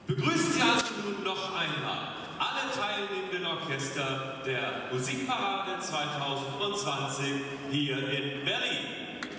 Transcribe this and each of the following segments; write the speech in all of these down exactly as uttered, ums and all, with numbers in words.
Begrüßen Sie also nun noch einmal alle teilnehmenden Orchester der Musikparade zweitausendzwanzig hier in Berlin.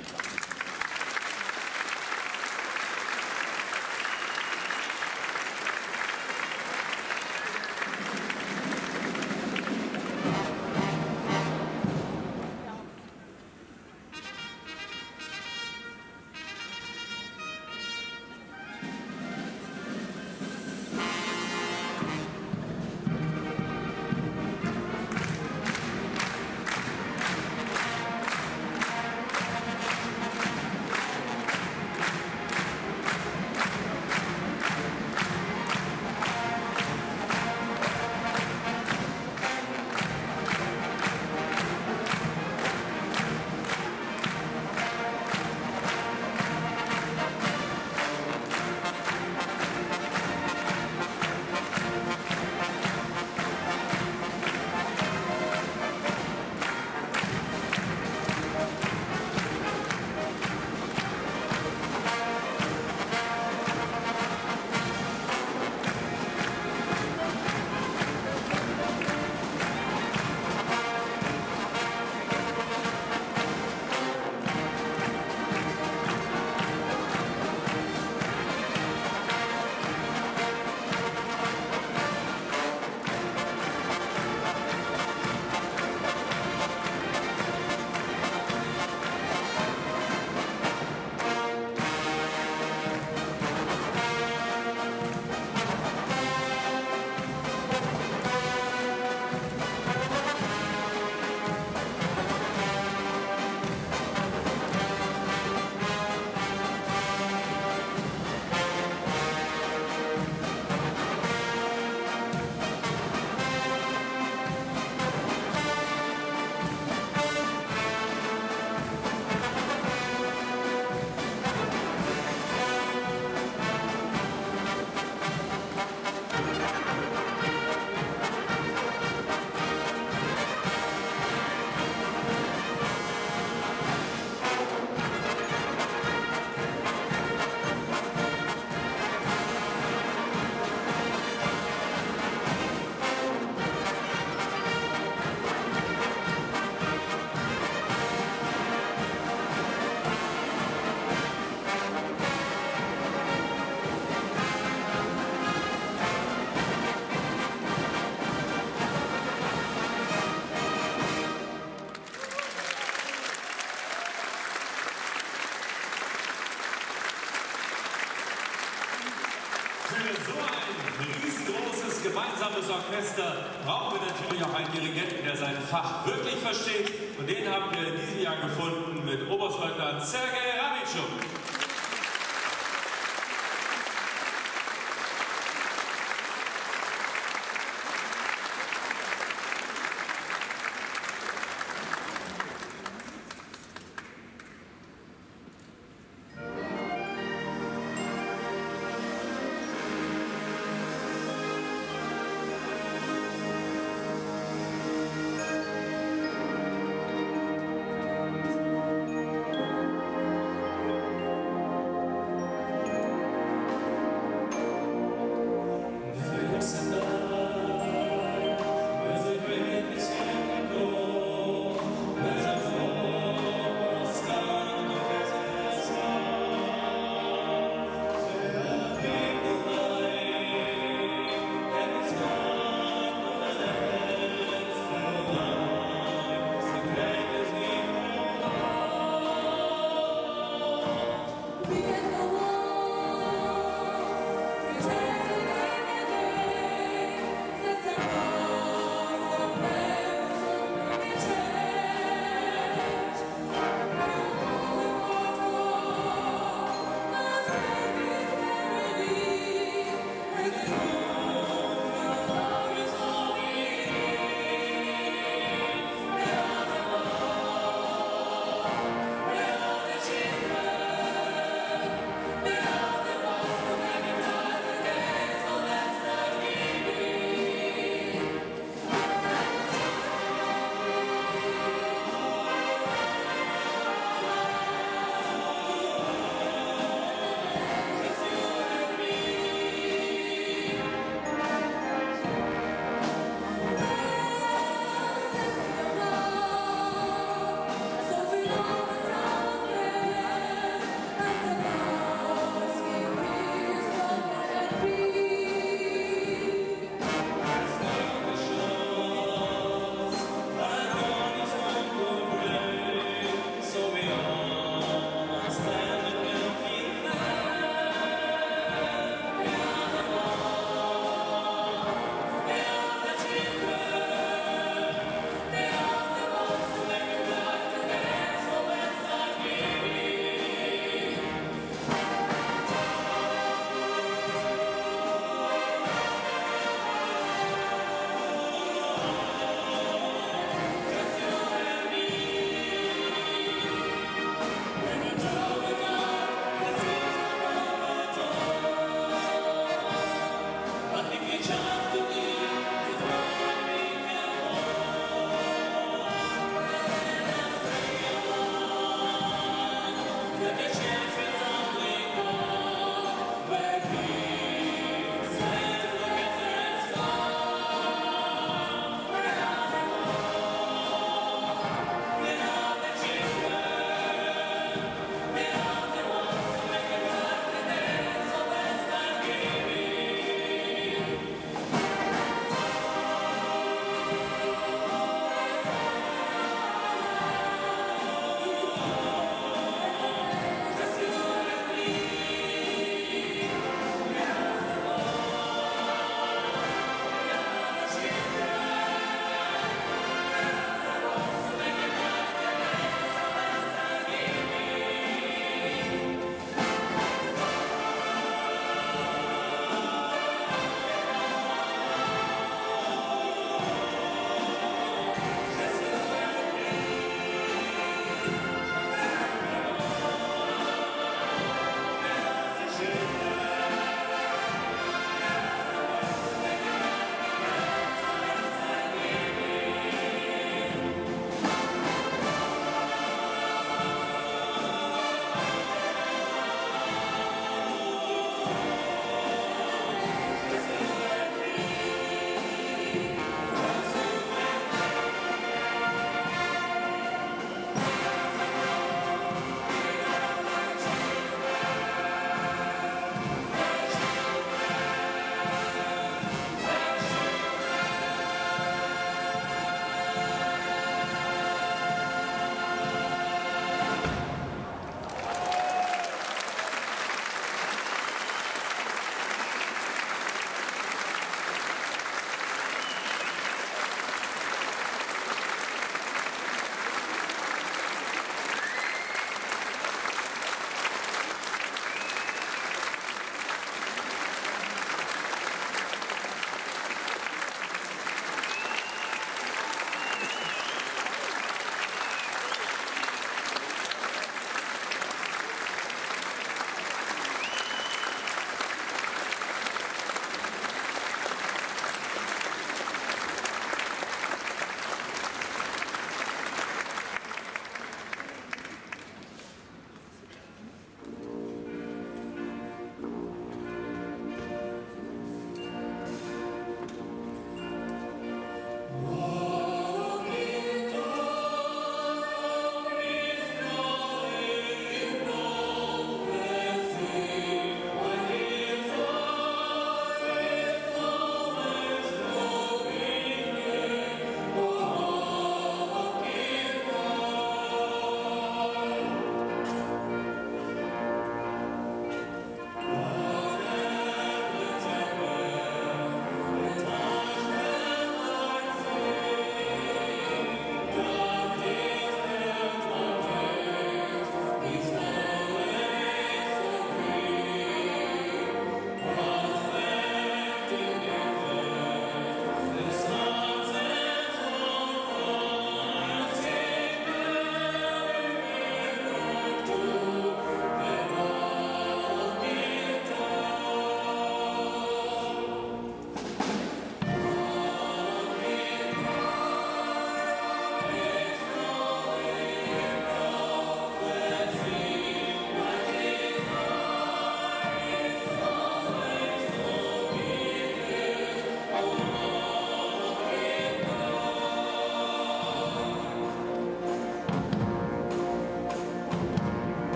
Für so ein riesengroßes gemeinsames Orchester brauchen wir natürlich auch einen Dirigenten, der sein Fach wirklich versteht. Und den haben wir in diesem Jahr gefunden mit Oberstleutnant Sergei Rabitschuk.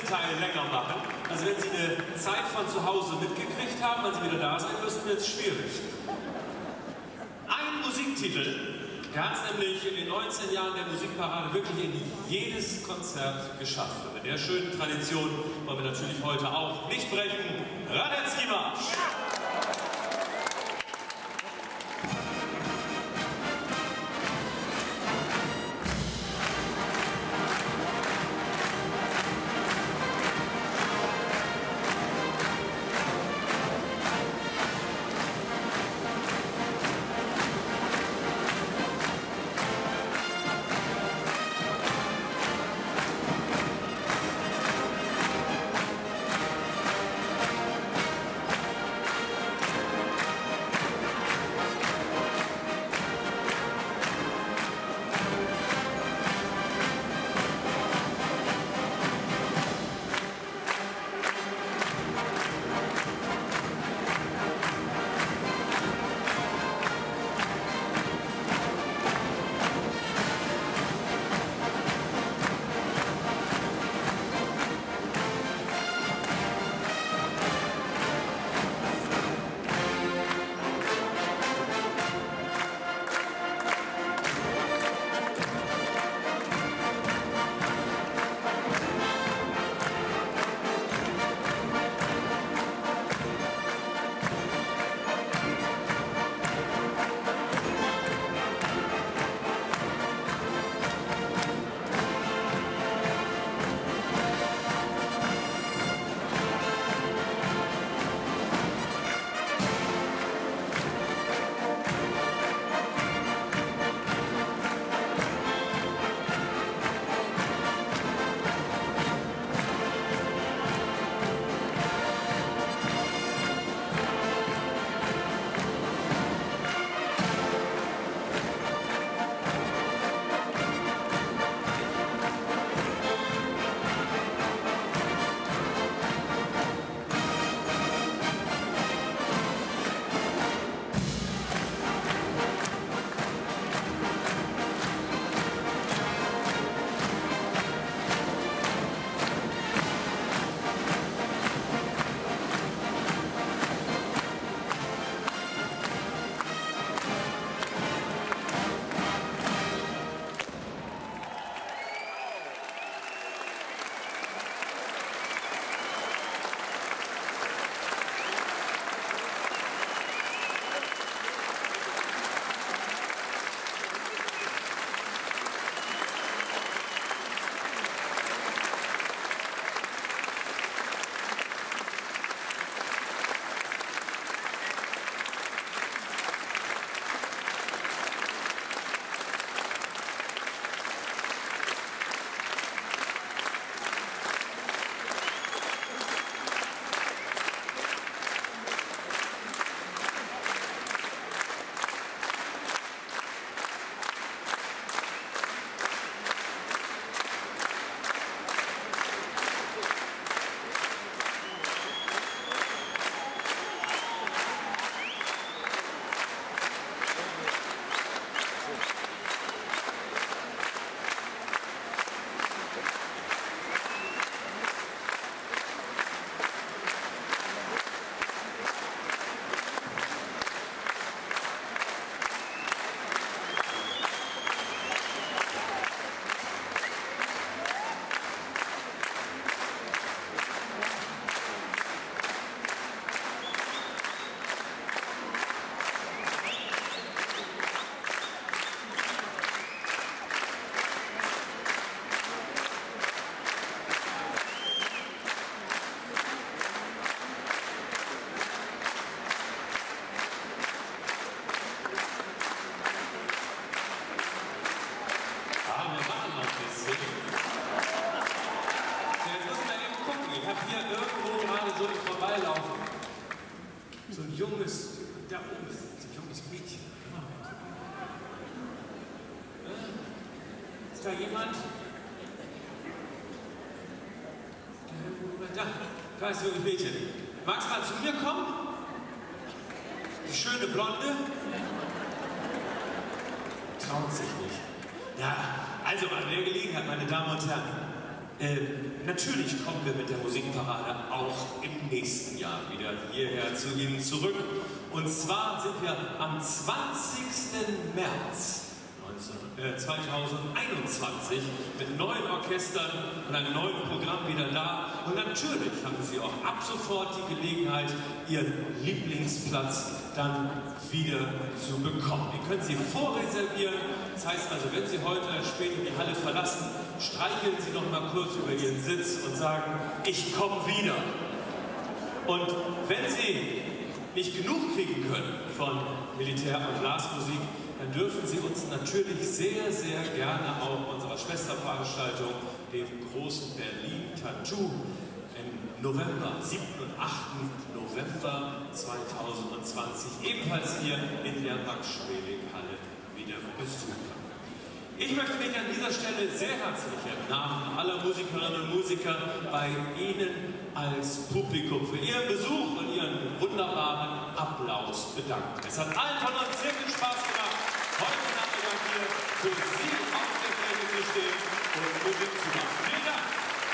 Teil länger machen. Also wenn Sie eine Zeit von zu Hause mitgekriegt haben, wenn Sie wieder da sein müssen, wird es schwierig. Ein Musiktitel, der hat es nämlich in den neunzehn Jahren der Musikparade wirklich in jedes Konzert geschafft. Und in der schönen Tradition wollen wir natürlich heute auch nicht brechen. Radetzky-Marsch! So ein junges, da oben ist ein junges Mädchen. Ist da jemand? Da, da ist ein junges Mädchen. Magst du mal zu mir kommen? Die schöne Blonde? Traut sich nicht. Ja, also an der Gelegenheit, meine Damen und Herren, Äh, natürlich kommen wir mit der Musikparade auch im nächsten Jahr wieder hierher zu Ihnen zurück. Und zwar sind wir am zwanzigsten März zweitausendeinundzwanzig mit neuen Orchestern und einem neuen Programm wieder da. Und natürlich haben Sie auch ab sofort die Gelegenheit, Ihren Lieblingsplatz dann wieder zu bekommen. Den können Sie vorreservieren. Das heißt also, wenn Sie heute später die Halle verlassen, streicheln Sie noch mal kurz über Ihren Sitz und sagen, ich komme wieder. Und wenn Sie nicht genug kriegen können von Militär- und Blasmusik, dann dürfen Sie uns natürlich sehr, sehr gerne auch unserer Schwesterveranstaltung, dem großen Berlin Tattoo, im November, siebten und achten November zweitausendzwanzig, ebenfalls hier in der Max-Schmeling-Halle wieder besuchen. Ich möchte mich an dieser Stelle sehr herzlich im Namen aller Musikerinnen und Musiker bei Ihnen als Publikum für Ihren Besuch und Ihren wunderbaren Applaus bedanken. Es hat allen von uns sehr viel Spaß gemacht, heute Nachmittag hier für Sie auf der Bühne zu stehen und Musik zu machen. Vielen Dank!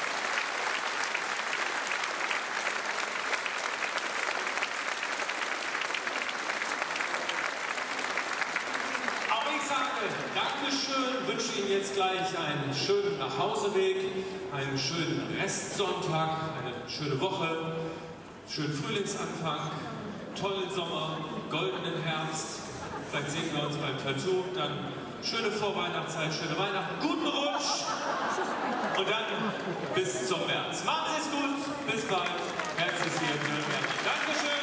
Auch ich sage Dankeschön, wünsche Ihnen jetzt gleich einen schönen Nachhauseweg, einen schönen Restsonntag, eine schöne Woche, schönen Frühlingsanfang, tollen Sommer, goldenen Herbst. Vielleicht sehen wir uns beim Tattoo, dann schöne Vorweihnachtszeit, schöne Weihnachten, guten Rutsch und dann bis zum März. Machen Sie es gut, bis bald, herzlich hier in Nürnberg. Dankeschön.